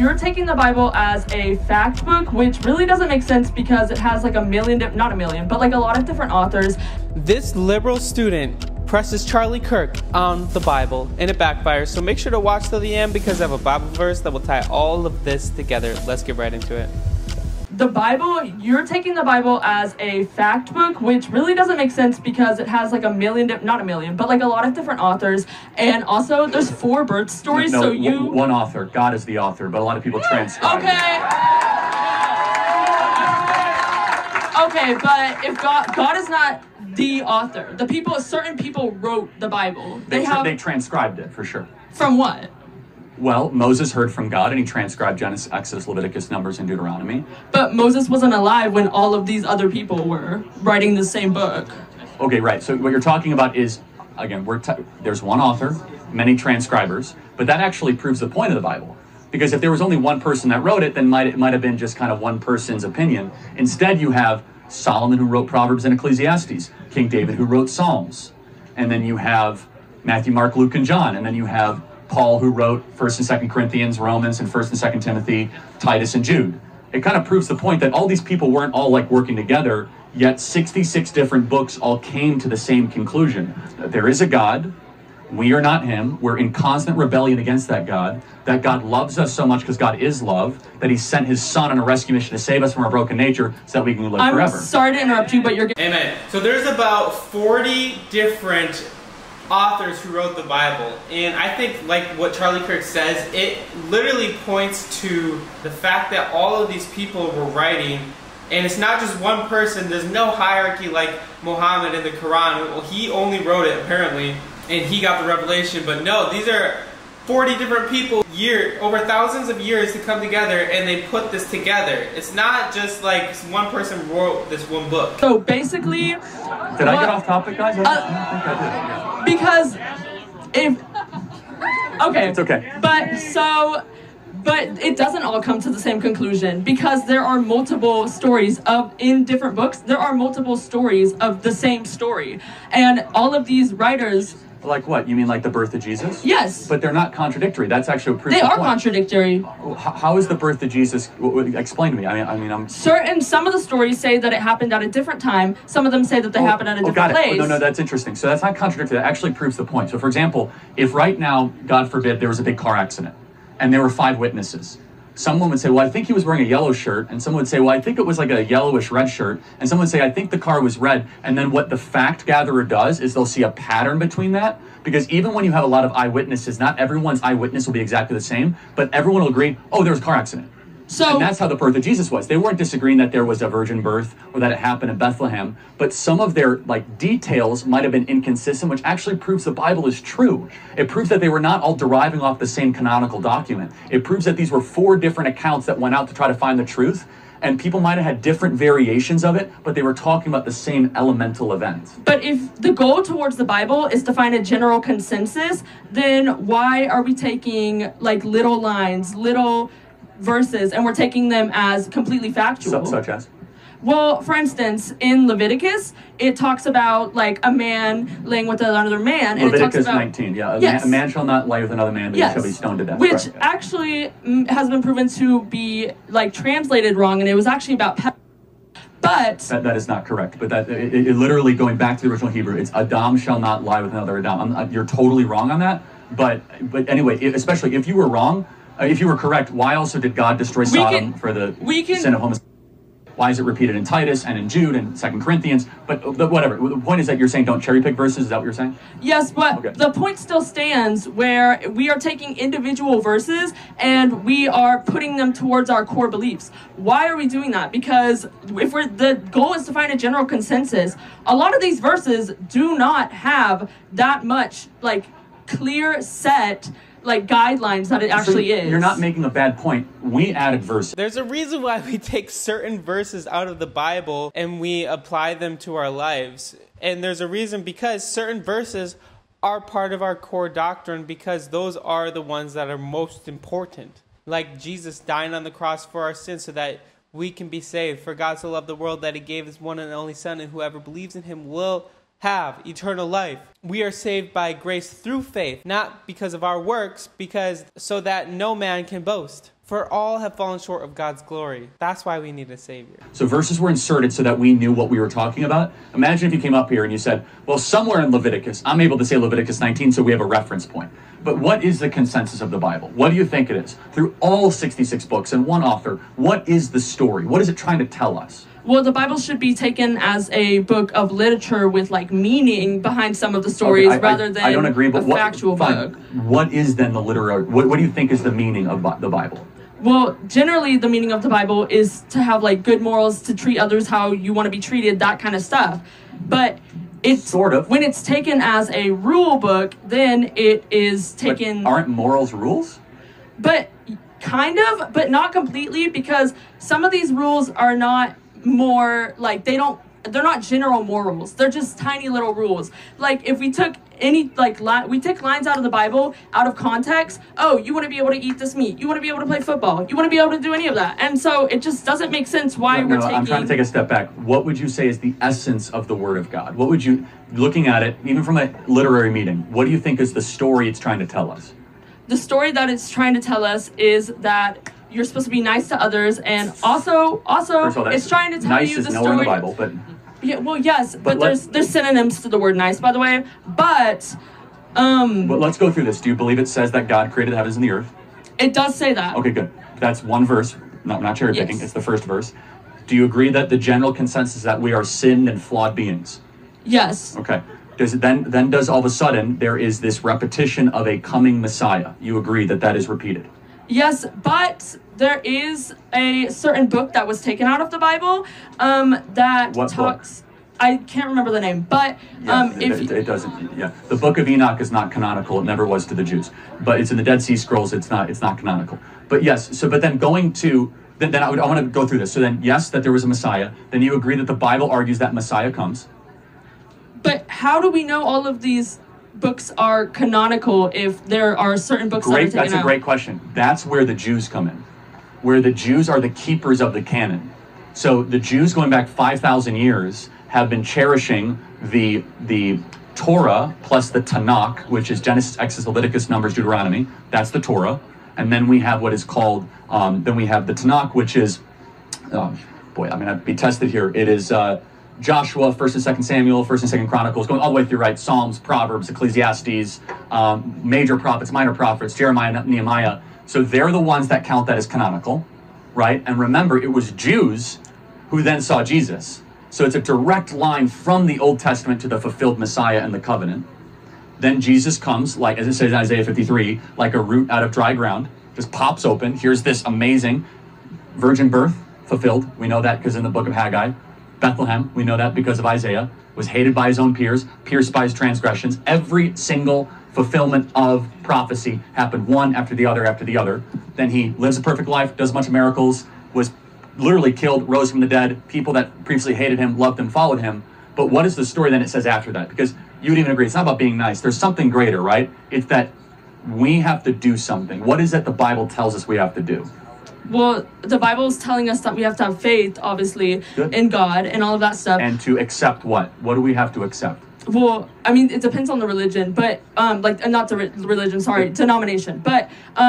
you're taking the Bible as a fact book, which really doesn't make sense because it has like a million, not a million, but like a lot of different authors. This liberal student presses Charlie Kirk on the Bible and it backfires. So make sure to watch till the end because I have a Bible verse that will tie all of this together. Let's get right into it. The Bible, you're taking the Bible as a fact book, which really doesn't make sense because it has like a million, not a million, but like a lot of different authors. And also there's 4 birth stories. No, so you... one author. God is the author, but a lot of people transcribe. Okay, but if God is not the author. The people, certain people wrote the Bible. They transcribed it, for sure. From what? Well, Moses heard from God and he transcribed Genesis, Exodus, Leviticus, Numbers, and Deuteronomy. But Moses wasn't alive when all of these other people were writing the same book. Okay, right. So what you're talking about is, again, there's one author, many transcribers, but that actually proves the point of the Bible. Because if there was only one person that wrote it, then it might have been just kind of one person's opinion. Instead, you have Solomon who wrote Proverbs and Ecclesiastes, King David who wrote Psalms, and then you have Matthew, Mark, Luke, and John, and then you have Paul who wrote 1st and 2nd Corinthians, Romans, and 1st and 2nd Timothy, Titus, and Jude. It kind of proves the point that all these people weren't all like working together, yet 66 different books all came to the same conclusion. That there is a God, we are not him, we're in constant rebellion against that God loves us so much because God is love, that he sent his son on a rescue mission to save us from our broken nature so that we can live forever. I'm sorry to interrupt you, but you're... Amen. So there's about 40 different authors who wrote the Bible, and I think, like what Charlie Kirk says, it literally points to the fact that all of these people were writing, and it's not just one person. There's no hierarchy like Muhammad in the Quran. Well, he only wrote it apparently, and he got the revelation, but no, these are 40 different people, over thousands of years to come together, and they put this together. It's not just like one person wrote this one book. So basically... Did I get off topic, guys? I don't think I did. Because if... Okay. It's okay. But it doesn't all come to the same conclusion because there are multiple stories in different books. There are multiple stories of the same story. And all of these writers... Like what? You mean like the birth of Jesus? Yes. But they're not contradictory. That's actually a proof. They are contradictory. How is the birth of Jesus? Explain to me. I mean, I'm certain. Some of the stories say that it happened at a different time. Some of them say that they happened at a different place. No, that's interesting. So that's not contradictory. That actually proves the point. So, for example, if right now, God forbid, there was a big car accident, and there were 5 witnesses. Someone would say, well, I think he was wearing a yellow shirt. And someone would say, well, I think it was like a yellowish red shirt. And someone would say, I think the car was red. And then what the fact gatherer does is they'll see a pattern between that. Because even when you have a lot of eyewitnesses, not everyone's eyewitness will be exactly the same, but everyone will agree, oh, there was a car accident. And that's how the birth of Jesus was. They weren't disagreeing that there was a virgin birth or that it happened in Bethlehem, but some of their details might have been inconsistent, which actually proves the Bible is true. It proves that they were not all deriving off the same canonical document. It proves that these were 4 different accounts that went out to try to find the truth, and people might have had different variations of it, but they were talking about the same elemental event. But if the goal towards the Bible is to find a general consensus, then why are we taking little lines, little verses, and we're taking them as completely factual? Such as? Well, for instance, in Leviticus, it talks about a man laying with another man. And Leviticus it talks about, 19, yeah. Yes. A man shall not lay with another man, but he shall be stoned to death. Which actually has been proven to be translated wrong, and it was actually about but that is not correct. But it literally, going back to the original Hebrew, it's Adam shall not lie with another Adam. You're totally wrong on that. But anyway, especially if you were wrong, if you were correct, why also did God destroy Sodom for the sin of homosexuality? Why is it repeated in Titus and in Jude and 2 Corinthians? But whatever. The point is that you're saying don't cherry pick verses. Is that what you're saying? Yes, but the point still stands where we are taking individual verses and we are putting them towards our core beliefs. Why are we doing that? Because if the goal is to find a general consensus, a lot of these verses do not have that much clear set guidelines that it actually is. You're not making a bad point. We added verses. There's a reason why we take certain verses out of the Bible and we apply them to our lives. And there's a reason because certain verses are part of our core doctrine because those are the ones that are most important. Like Jesus dying on the cross for our sins so that we can be saved. For God so loved the world that he gave his one and only Son, and whoever believes in him will have eternal life. We are saved by grace through faith, not because of our works, so that no man can boast. For all have fallen short of God's glory. That's why we need a Savior. So verses were inserted so that we knew what we were talking about. Imagine if you came up here and you said, well, somewhere in Leviticus, I'm able to say Leviticus 19, so we have a reference point. But what is the consensus of the Bible? What do you think it is? Through all 66 books and one author, what is the story? What is it trying to tell us? Well, the Bible should be taken as a book of literature with like meaning behind some of the stories rather than I don't agree, but a factual book. What is then the literary, what do you think is the meaning of the Bible? Well, generally the meaning of the Bible is to have like good morals, to treat others how you want to be treated, that kind of stuff. But it's sort of. When it's taken as a rule book, then it is taken. But aren't morals rules? But kind of, but not completely, because some of these rules are not more like they're not general morals. They're just tiny little rules. Like if we took any we take lines out of the Bible out of context. Oh, you want to be able to eat this meat. You want to be able to play football. You want to be able to do any of that. And so it just doesn't make sense why we're taking. I'm trying to take a step back. What would you say is the essence of the Word of God? What would you, looking at it, even from a literary meaning, what do you think is the story it's trying to tell us? The story that it's trying to tell us is that you're supposed to be nice to others, and also First of all, it's trying to tell you the story. Nice is nowhere in the Bible, but yeah, well, yes, but there's synonyms to the word nice, by the way. But let's go through this. Do you believe it says that God created the heavens and the earth? It does say that. Okay, good. That's one verse. No, not cherry picking. Yes. It's the first verse. Do you agree that the general consensus is that we are sinned and flawed beings? Yes. Okay. Does all of a sudden there is this repetition of a coming Messiah? You agree that that is repeated? Yes, but there is a certain book that was taken out of the Bible that What talks. Book? I can't remember the name, but it doesn't. Yeah, the Book of Enoch is not canonical. It never was to the Jews, but it's in the Dead Sea Scrolls. It's not canonical. But yes. So, but then going to then I want to go through this. So then, yes, that there was a Messiah. Then you agree that the Bible argues that Messiah comes. But how do we know all of these books are canonical if there are certain books that are taken out? That's a great question. That's where the Jews come in, where the Jews are the keepers of the canon. So the Jews going back 5,000 years have been cherishing the Torah plus the Tanakh, which is Genesis, Exodus, Leviticus, Numbers, Deuteronomy. That's the Torah. And then we have what is called, then we have the Tanakh, which is, I'm going to be tested here. It is Joshua, 1st and 2nd Samuel, 1st and 2nd Chronicles, going all the way through, right? Psalms, Proverbs, Ecclesiastes, major prophets, minor prophets, Jeremiah, Nehemiah. So they're the ones that count that as canonical, right? And remember, it was Jews who then saw Jesus. So it's a direct line from the Old Testament to the fulfilled Messiah and the covenant. Then Jesus comes, like as it says in Isaiah 53, like a root out of dry ground, just pops open. Here's this amazing virgin birth fulfilled. We know that because in the book of Haggai. Bethlehem, we know that because of Isaiah, was hated by his own peers, pierced by his transgressions. Every single fulfillment of prophecy happened one after the other after the other. Then he lives a perfect life, does a bunch of miracles, was literally killed, rose from the dead. People that previously hated him, loved him, followed him. But what is the story then it says after that? Because you would even agree, it's not about being nice. There's something greater, right? It's that we have to do something. What is it the Bible tells us we have to do? Well, the Bible is telling us that we have to have faith, obviously, in God and all of that stuff. And to accept what? What do we have to accept? Well, I mean, it depends on the religion, but, not the religion, sorry, denomination. But,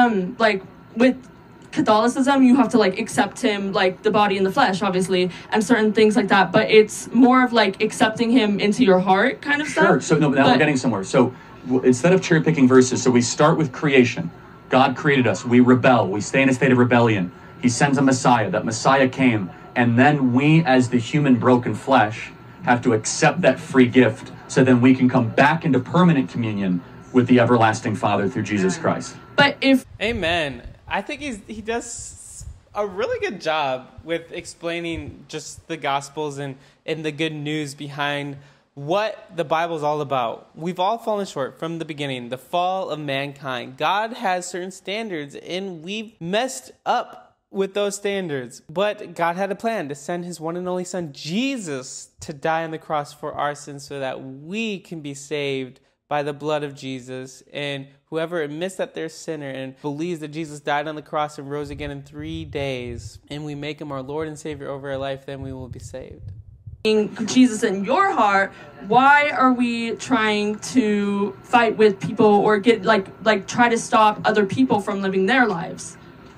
with Catholicism, you have to, accept him, the body and the flesh, obviously, and certain things like that. But it's more of, accepting him into your heart kind of stuff. Sure, so no, now we're getting somewhere. So instead of cherry-picking verses, so we start with creation. God created us. We rebel. We stay in a state of rebellion. He sends a Messiah. That Messiah came. And then we, as the human broken flesh, have to accept that free gift so then we can come back into permanent communion with the everlasting Father through Jesus Christ. But if... Amen. I think he does a really good job with explaining just the Gospels and the good news behind what the Bible's all about. We've all fallen short from the beginning, the fall of mankind. God has certain standards, and we've messed up with those standards. But God had a plan to send his one and only son, Jesus, to die on the cross for our sins so that we can be saved by the blood of Jesus. And whoever admits that they're a sinner and believes that Jesus died on the cross and rose again in 3 days, and we make him our Lord and Savior over our life, then we will be saved. Jesus in your heart, why are we trying to fight with people or get try to stop other people from living their lives?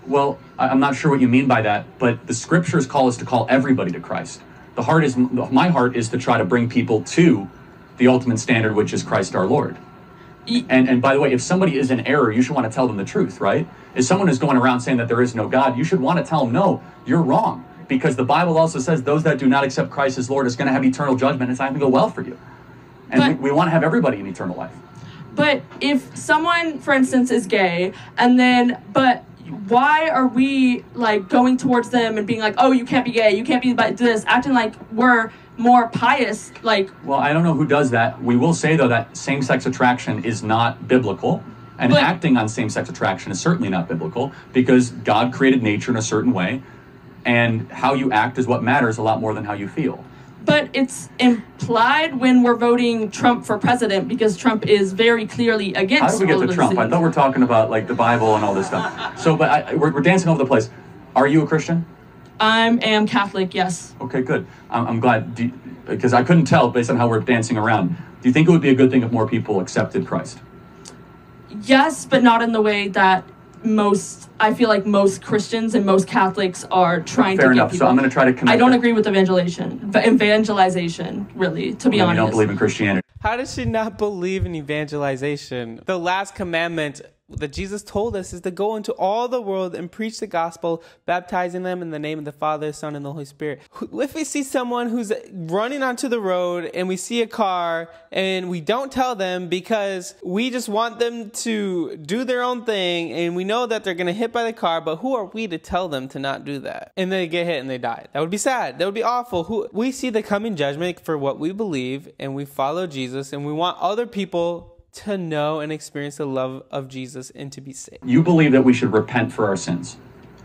Well, I'm not sure what you mean by that, but the scriptures call us to call everybody to Christ. My heart is to try to bring people to the ultimate standard, which is Christ our Lord. And by the way, if somebody is in error, you should want to tell them the truth, right? If someone is going around saying that there is no God, you should want to tell them, no, you're wrong. Because the Bible also says those that do not accept Christ as Lord is going to have eternal judgment. It's not going to go well for you. And we want to have everybody in eternal life. But if someone, for instance, is gay, but why are we like going towards them and being like, oh, you can't be gay, you can't be this, acting like we're more pious, like... Well, I don't know who does that. We will say, though, that same-sex attraction is not biblical, and acting on same-sex attraction is certainly not biblical, because God created nature in a certain way, and how you act is what matters a lot more than how you feel. But it's implied when we're voting Trump for president, because Trump is very clearly against. How did we get to Trump? I thought we were talking about like the Bible and all this stuff. So, but we're dancing all over the place. Are you a Christian? I am Catholic, yes. Okay, good. I'm glad, because I couldn't tell based on how we're dancing around. Do you think it would be a good thing if more people accepted Christ? Yes, but not in the way that I feel like most Christians and most Catholics are trying to get enough. people. So I'm going to try to connect. I don't agree with evangelization, really, to be honest. You don't believe in Christianity. How does she not believe in evangelization? The last commandment that Jesus told us is to go into all the world and preach the gospel, baptizing them in the name of the Father, Son, and the Holy Spirit. If we see someone who's running onto the road and we see a car and we don't tell them because we just want them to do their own thing and we know that they're going to hit by the car, but who are we to tell them to not do that? And they get hit and they die. That would be sad. That would be awful. We see the coming judgment for what we believe and we follow Jesus and we want other people to know and experience the love of Jesus and to be saved. You believe that we should repent for our sins?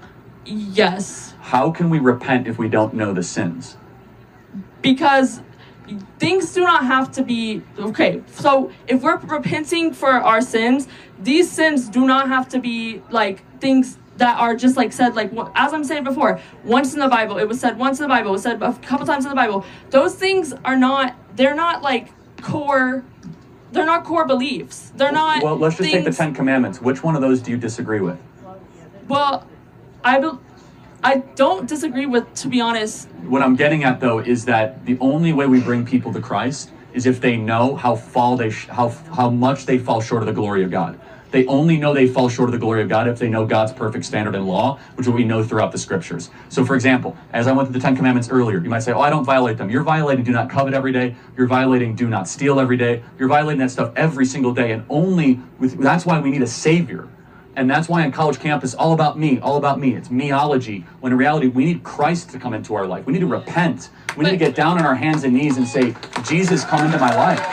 Yes. How can we repent if we don't know the sins? Because things do not have to be... Okay, so if we're repenting for our sins, these sins do not have to be like things that are just like said, like as I'm saying before, once in the Bible, it was said once in the Bible, it was said a couple times in the Bible. Those things are not, they're not like core... They're not core beliefs. They're not. Well, let's just take the 10 Commandments. Which one of those do you disagree with? Well, I don't disagree with, to be honest. What I'm getting at, though, is that the only way we bring people to Christ is if they know how much they fall short of the glory of God. They only know they fall short of the glory of God if they know God's perfect standard and law, which is what we know throughout the scriptures. So, for example, as I went through the 10 Commandments earlier, you might say, oh, I don't violate them. You're violating do not covet every day. You're violating do not steal every day. You're violating that stuff every single day. And that's why we need a savior. And that's why on college campus, all about me, all about me. It's meology. When in reality, we need Christ to come into our life. We need to repent. We need to get down on our hands and knees and say, Jesus, come into my life.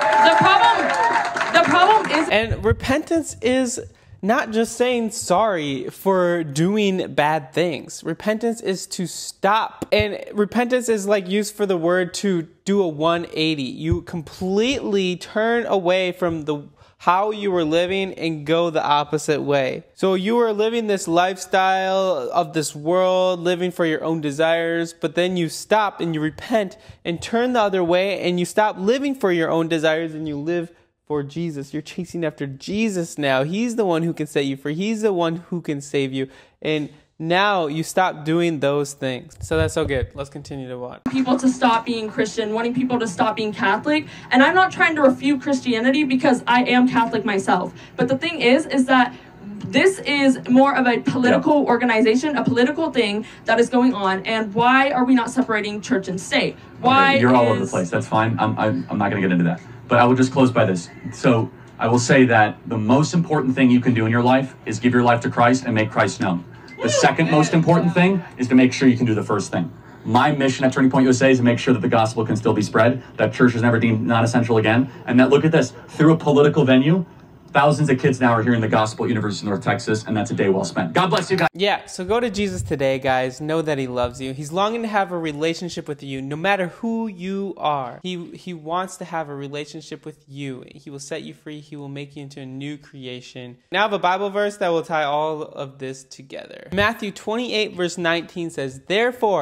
The problem is... And repentance is not just saying sorry for doing bad things. Repentance is to stop. And repentance is like used for the word to do a 180. You completely turn away from how you were living and go the opposite way. So you were living this lifestyle of this world, living for your own desires, but then you stop and you repent and turn the other way and you stop living for your own desires and you live for Jesus. You're chasing after Jesus now. He's the one who can set you free. He's the one who can save you. And now you stop doing those things. So that's so good. Let's continue to watch. People to stop being Christian, wanting people to stop being Catholic. And I'm not trying to refute Christianity because I am Catholic myself. But the thing is that this is more of a political organization, a political thing that is going on. And why are we not separating church and state? Why You're all over the place. That's fine. I'm not going to get into that. But I will just close by this. So I will say that the most important thing you can do in your life is give your life to Christ and make Christ known. The second most important thing is to make sure you can do the first thing. My mission at Turning Point USA is to make sure that the gospel can still be spread, that church is never deemed non-essential again, and that, look at this, through a political venue, thousands of kids now are hearing the gospel at University of North Texas, and that's a day well spent. God bless you guys. Yeah, so go to Jesus today, guys. Know that he loves you. He's longing to have a relationship with you, no matter who you are. He wants to have a relationship with you. He will set you free. He will make you into a new creation. Now I have a Bible verse that will tie all of this together. Matthew 28, verse 19 says, "Therefore,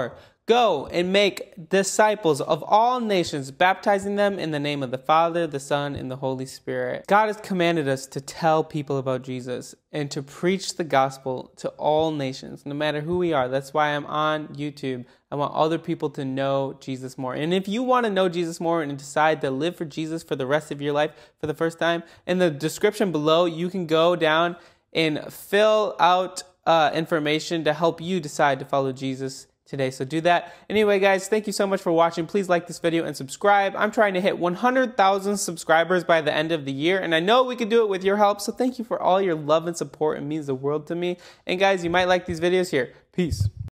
Go and make disciples of all nations, baptizing them in the name of the Father, the Son, and the Holy Spirit. God has commanded us to tell people about Jesus and to preach the gospel to all nations, no matter who we are. That's why I'm on YouTube. I want other people to know Jesus more. And if you want to know Jesus more and decide to live for Jesus for the rest of your life for the first time, in the description below, you can go down and fill out information to help you decide to follow Jesus today. So do that. Anyway, guys, thank you so much for watching. Please like this video and subscribe. I'm trying to hit 100,000 subscribers by the end of the year, and I know we can do it with your help. So thank you for all your love and support. It means the world to me. And guys, you might like these videos here. Peace.